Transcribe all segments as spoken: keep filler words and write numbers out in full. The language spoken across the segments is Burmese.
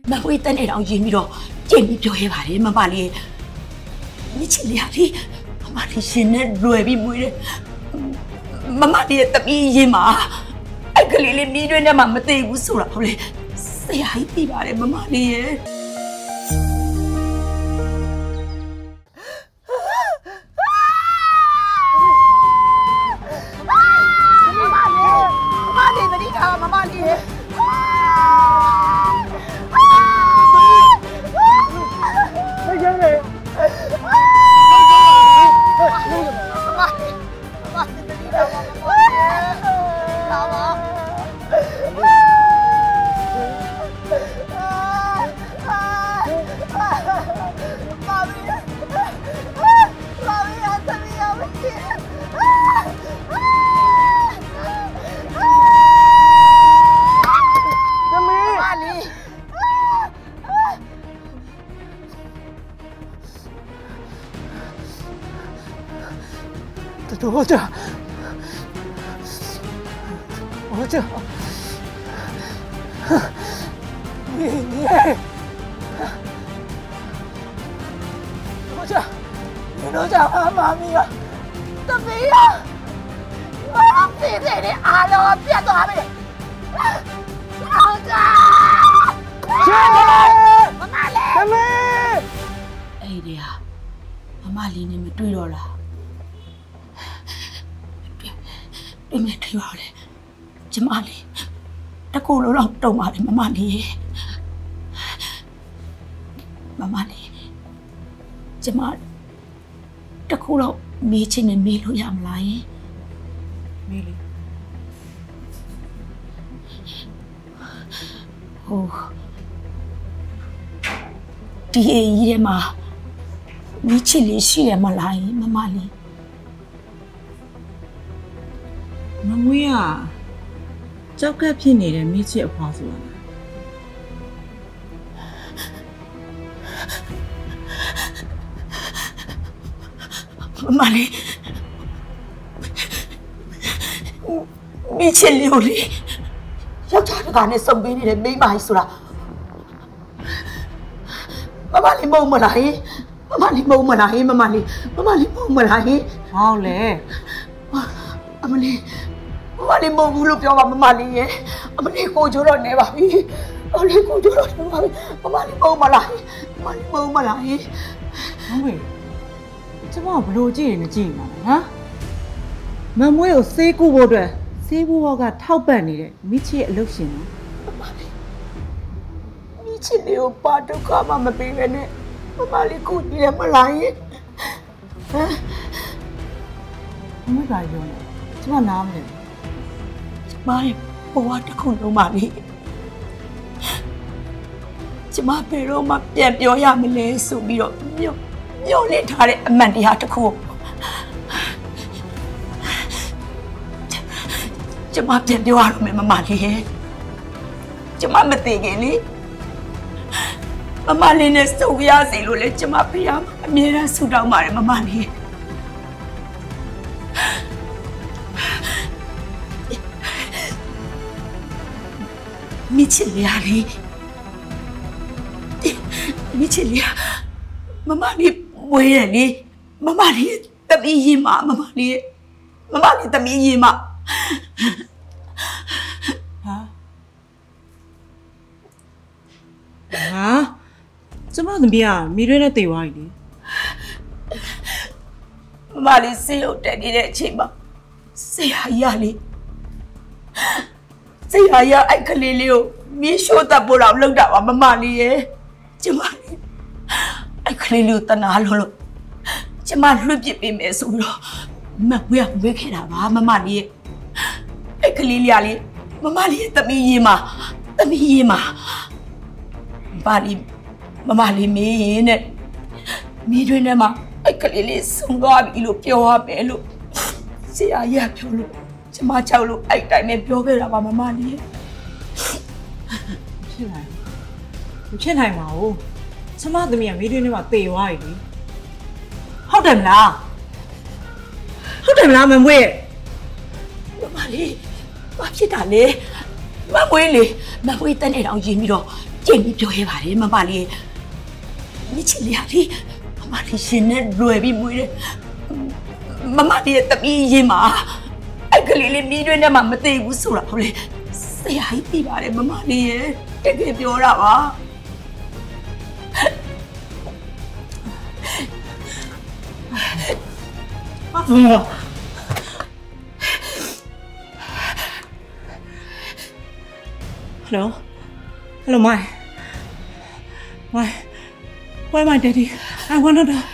မဝေးတန်းနေတော့ရင်ပြီးတော့ကြင်ပြီးပြောရပါတယ်မမလေးမိချစ်လေးဟာလေမမလေးရှင်နဲ့လွယ်ပြီးမွေးတယ်မမလေးရဲ့တပီးရင်မှာအဲ့ကလေးလေးမီးတွင်းထဲမှာမသိဘူးဆိုတာဟုတ်လေဆရာကြီးသိပါတယ်မမလေးရဲ့我这，我这，你你，我这，你都讲俺妈咪了，怎么样？我让弟弟的阿龙别多没，老子，姐妹，妈妈嘞，姐妹， 哎呀，妈妈离你们对了啦。对面听话嘞，ကျမလေးတကူလုံးတော့တုံပါလေမမလေးမမလေးကျမတကူတော့မေးချင်နေမေးလို့ရမလားယင်မေးလေဟိုဒီအေးကြီးထဲမှာမေးချင်လေးရှိရမလားယင်မမလေးမမွေးကကြောက်ကပ်ဖြစ်နေတဲ့မိချစ်အဖွားဆိုတာမမလေးမိချစ်လေးကိုလေယောက်ျားတကာနဲ့စုံပေးနေတဲ့မိန်းမကြီးဆိုတာမမလေးမုံမလားဟင်မမလေးမုံမလားဟင်မမလေးမမလေးမုံမလားဟင်ဟောလေအမလေးမမလေးမဟုတ်ဘူးလို့ပြောပါမမလေးရဲ့အမလေးကိုကြိုးတော့နေပါပြီအမလေးကိုကြိုးတော့နေပါပြီမမလေးမဟုတ်မလားမမလေးမဟုတ်မလားဟင်ဟုတ်ပြီကျမဘလို့ကြည့်ရင်မကြည့်မှာဟမ်မမွေးကိုစေးကူဖို့အတွက်စေးဘူးဘောကထောက်ပံ့နေတဲ့မိချစ်ရဲ့အလုပ်ရှင်နော်မမလေးမိချစ်လေးကိုပါဒုက္ခမှမပေးပဲနဲ့မမလေးကိုကြည့်ရမလားဟင်ဟမ်မမွေးပါရောကျမနားမလဲမရဲ့ဘဝတစ်ခုလုံးပါလေကျမဘယ်တော့မှပြန်ပြောရမလဲဆိုပြီးတော့ညှို့ညှို့လင့်ထားတဲ့အမှန်တရားတစ်ခုကျမပြန်ပြောရတော့မယ်မမလေးရဲ့ကျမမသိခင်လေမမလေးနဲ့စုံရစီလို့လေကျမဖေးရအမြဲတမ်းဆူတောင်းပါတယ်မမလေးမိချစ်လေးဟာလေမိချစ်လေးဟာမမလေးဝေးရလေမမလေးတမီးရင်မမမလေးမမလေးတမီးရင်မဟာဟာကျမသမီးကမိရွေးနဲ့တေသွားပြီလေမမလေးစေးရုပ်တက်နေတဲ့အချိန်မှာဆေးဟာရလေဆေးဟာရအဲ့ကလေးလေးကိုမီးရှို့တတ်ဖို့တော့လုပ်တာပါမမလေးရဲ့ကျမလေးအဲ့ကလေးလေးကိုတနာလို့လို့ကျမလွတ်ပစ်ပေးမယ်ဆိုတော့မဝေးဝေးခဲ့တာပါမမလေးရဲ့အဲ့ကလေးလေးကလေမမလေးရဲ့တမီးရင်မှာတမီးရင်မှာဘာလီမမလေးမေးရင်နဲ့မီးတွင်းထဲမှာအဲ့ကလေးလေးဆုံးသွားပြီလို့ပြောရမယ်လို့ဆရာကြီးကပြောလို့ကျမချောက်လို့အဲ့တိုင်းနဲ့ပြောခဲ့တာပါမမလေးဖြစ်နိုင်မဖြစ်နိုင်ပါဘူးကျမသမီးကမီးတွင်းထဲမှာတေသွားပြီဟုတ်တယ်မလားဟုတ်တယ်မလားမမွေးမမလေးဘာဖြစ်တာလဲမမမွေးလေမမွေးတက်နေတော့ရင်ပြီးတော့ကျင့်ပြီးပြောခဲ့ပါတယ်မမလေးမြစ်ချစ်လေးဟာလေမမလေးရှင်နဲ့လွယ်ပြီးမွေးတယ်မမလေးရဲ့တပီးရင်မှာအဲ့ကလေးလေးမီးတွင်းထဲမှာမသိဘူးဆိုတာဟုတ်လေဆရာကြီးသိပါတယ်မမလေးရဲ့တကယ်ပြောတာပါဟယ်လို Hello, my. My. Where my daddy? I want to know.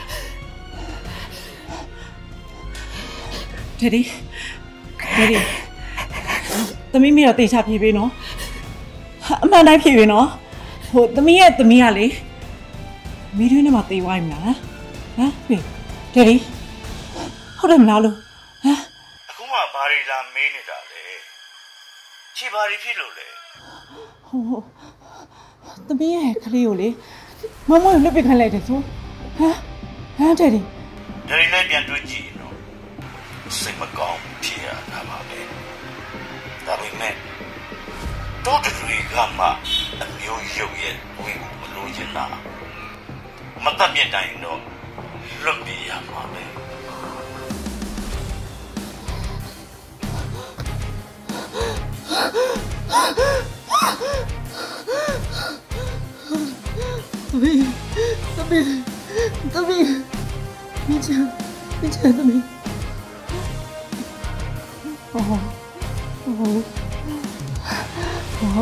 Daddy. Daddy. သမီးမိတော့တေချာပြေးပေးနော်အမှန်တိုင်းပြေးပေးနော်ဟိုသမီးရဲ့သမီးကလေမိတွင်းထဲမှာတေးဝိုင်းမလားဟမ်ဟေး Daddy ဟုတ်တယ်မလားလို့ဟမ်အခုမှဘာရီလာမေးနေတာလဲချီဘာရီဖြစ်လို့လဲဟိုသမီးရဲ့ကလေးကိုလေမမကိုလွတ်ပစ်ခိုင်းလိုက်တယ်ဆိုဟမ်ဟမ်Daddy Daddyလည်းပြန်တွေ့ကြည့်နော်စိတ်မကောင်းဖြစ်ရတာပါပဲဒါပေမဲ့တော့တူကမှအမျိုးရုပ်ရဲ့ဝိကိုမလို့ချင်တာမတတ်မြတ်တိုင်းတော့လွတ်ပြရမှာပဲသမီးသမီးသမီးမင်းချာမင်းချာသမီး哦哦哦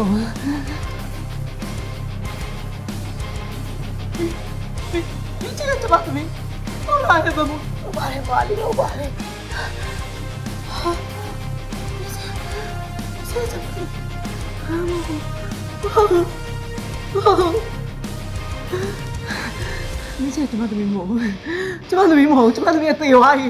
你这个怎么怎么后来了吧我把你把你我把你啊你这你这怎么啊我我你这怎么怎么摸怎么怎么摸怎么怎么对话伊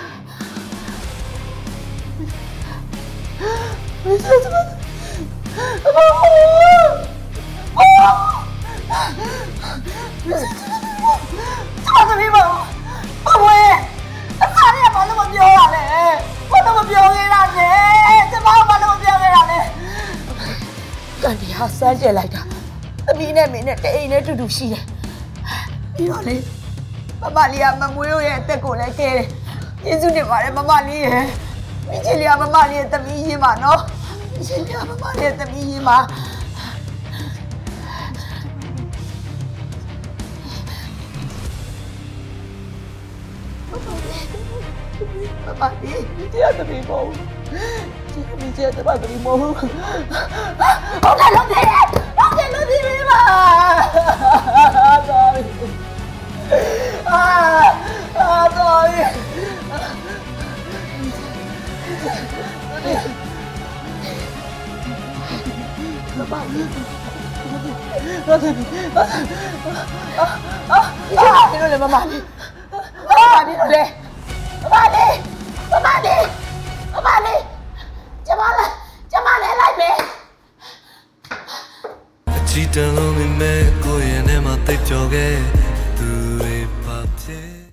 你这怎么？哦哦！你这怎么怎么怎么么？阿妹，阿啥你也冇那么表啦嘞？我那么表给他嘞，怎么我那么表给他嘞？干你哈三姐来的，明年明年这一年တူတူရှိတယ်။ပြီးတော့လေမမလေးကမမွေးရဲ့အသက်ကိုလည်းကဲတယ်။ကျေးဇူးတင်ပါတယ်မမလေးရဲ့။မိချီလေးကမမလေးရဲ့သမီးရင်းပါနော်။ရှင်ပြမမရဲ့သမီးရင်ပါမမလေးတရားသမီးမို့ဒီမိကျတဲ့ဘာသမီးမို့ဟုတ်တယ်လို့ပြေဟုတ်တယ်လို့ပြေပါတော်အာအာတော်爸，我我啊啊！你来妈妈，妈妈你来，妈妈你，妈妈你，妈妈你。